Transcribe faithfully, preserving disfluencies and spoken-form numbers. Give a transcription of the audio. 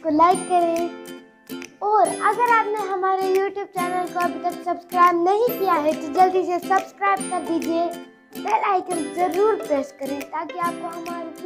को लाइक करें। और अगर आपने हमारे यूट्यूब चैनल को अभी तक सब्सक्राइब नहीं किया है तो जल्दी से सब्सक्राइब कर दीजिए। बेल आइकन ज़रूर प्रेस करें ताकि आपको हमारी